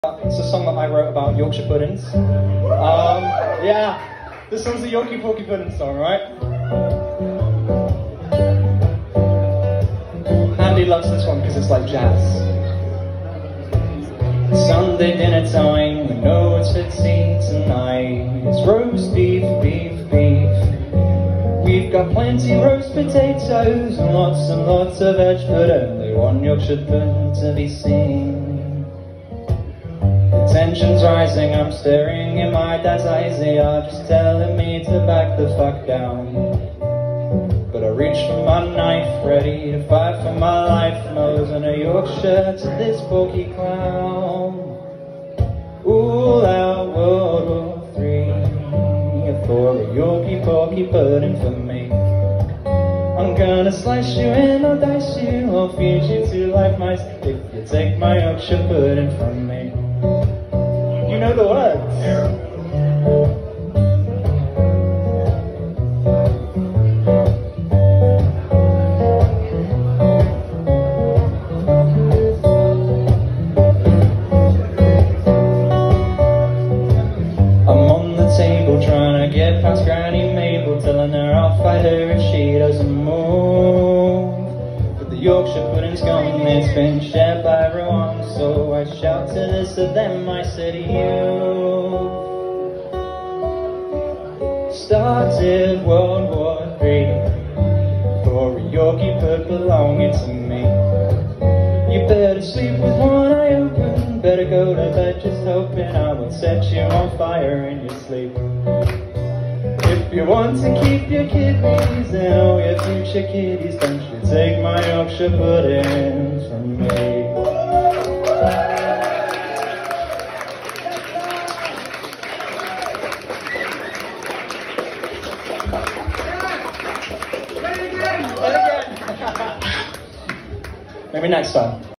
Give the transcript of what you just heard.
It's a song that I wrote about Yorkshire puddings. Yeah, this one's a Yorkie Porky Pudding song, right? Andy loves this one because it's like jazz. Sunday dinner time, we know it's fitzy tonight. It's roast beef, beef, beef. We've got plenty roast potatoes and lots of veg, but only one Yorkshire pudding to be seen. The tension's rising, I'm staring in my dad's eyes. They are just telling me to back the fuck down. But I reach for my knife, ready to fight for my life. Nosing a Yorkshire to this porky clown. All out World War III for a Yorkie Porky Pudding for me. I'm gonna slice you and I'll dice you, I'll feed you to life mice if you take my Yorkshire pudding from me. You know the words. Trying to get past Granny Mabel, telling her I'll fight her if she doesn't move. But the Yorkshire pudding's gone, it's been shared by everyone, so I shout to this of them, I say to you. Started World War III for a Yorkie pud belonging to me. You better sleep with one eye open, better go to bed just hoping I won't set you on fire in your sleep. If you want to keep your kidneys and all your future kiddies, don't you take my Yorkshire pudding from me. Maybe next time.